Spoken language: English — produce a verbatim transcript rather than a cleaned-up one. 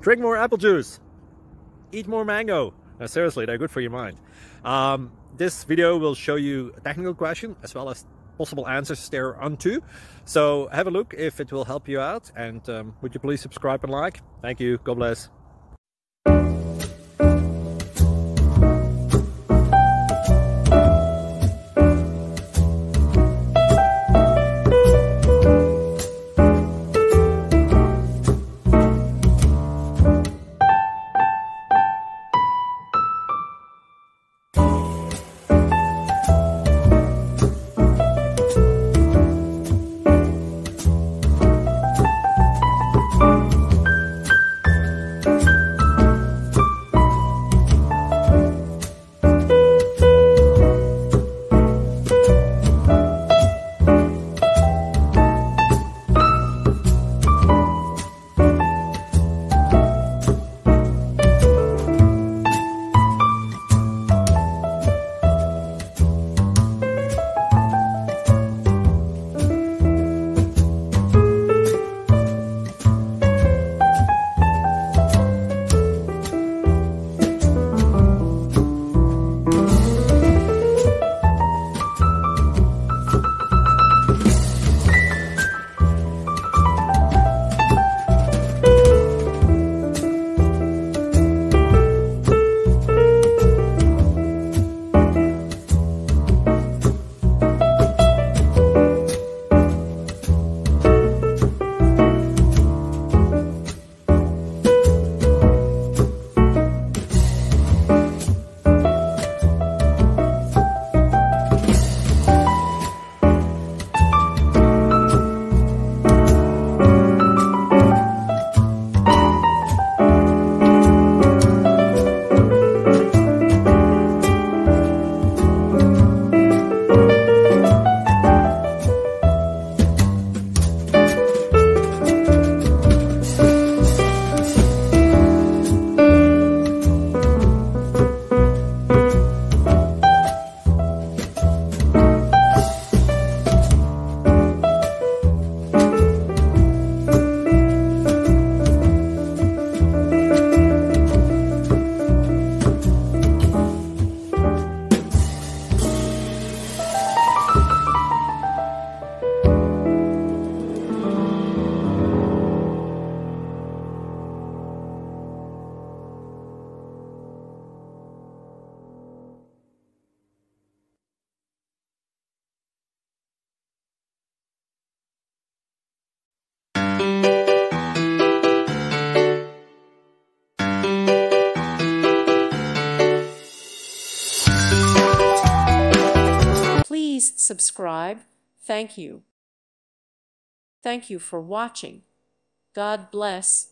drink more apple juice, eat more mango. Uh, seriously, they're good for your mind. Um, this video will show you a technical question as well as possible answers thereunto. So have a look if it will help you out, and um, would you please subscribe and like? Thank you. God bless. Please subscribe. Thank you. Thank you for watching. God bless.